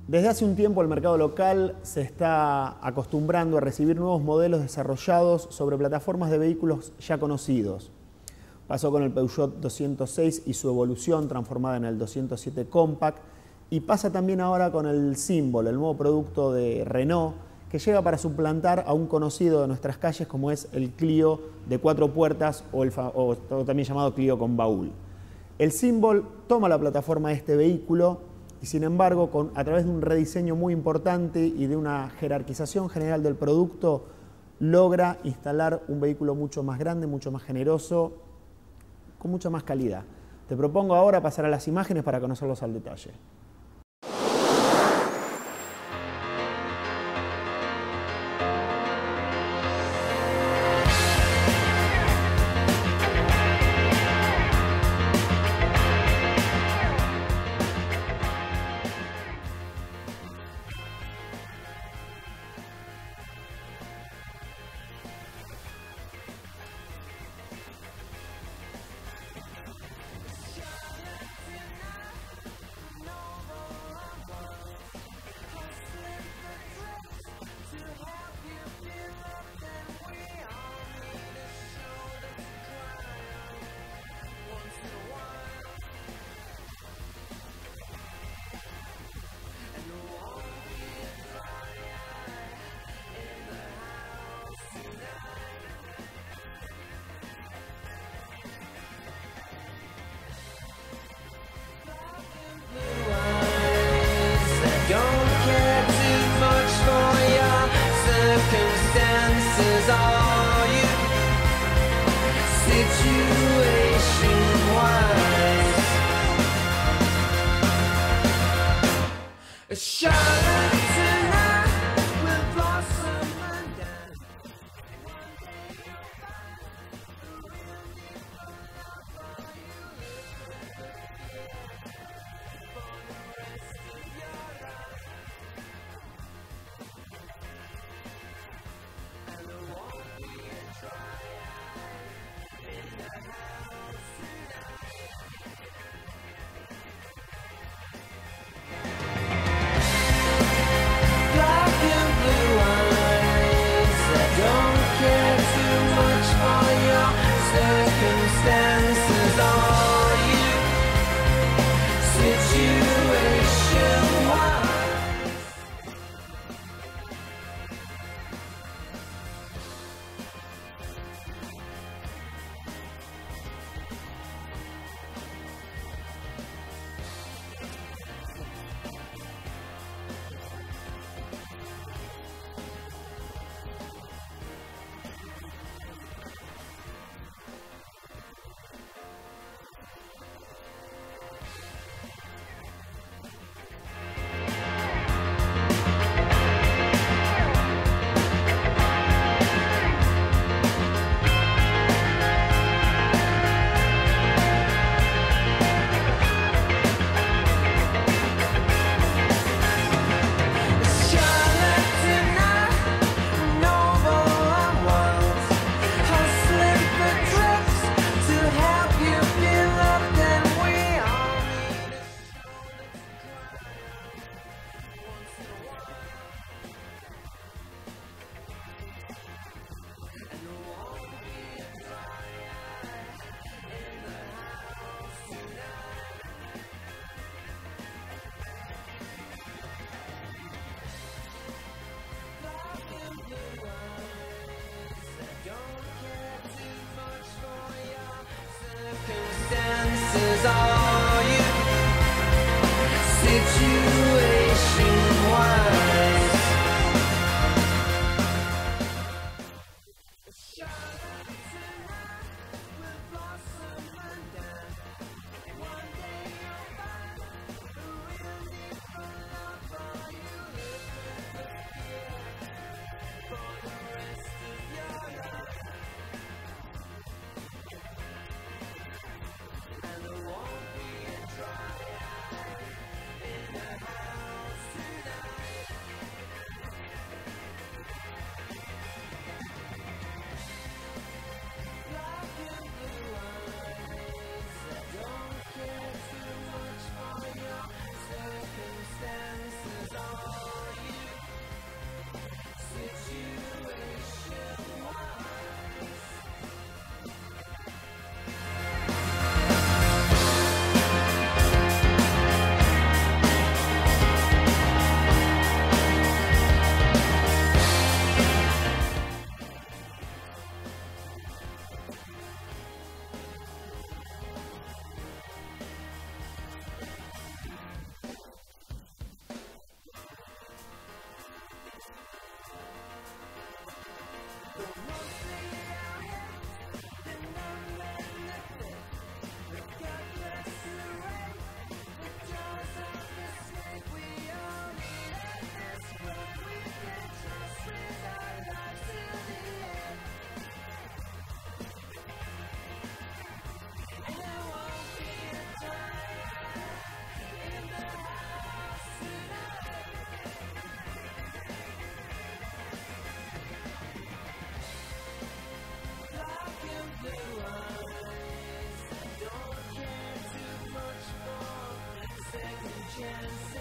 Desde hace un tiempo el mercado local se está acostumbrando a recibir nuevos modelos desarrollados sobre plataformas de vehículos ya conocidos. Pasó con el Peugeot 206 y su evolución transformada en el 207 Compact, y pasa también ahora con el Symbol, el nuevo producto de Renault, que llega para suplantar a un conocido de nuestras calles como es el Clio de 4 puertas o también llamado Clio con baúl. El Symbol toma la plataforma de este vehículo y, sin embargo, a través de un rediseño muy importante y de una jerarquización general del producto, logra instalar un vehículo mucho más grande, mucho más generoso, con mucha más calidad. Te propongo ahora pasar a las imágenes para conocerlos al detalle. can say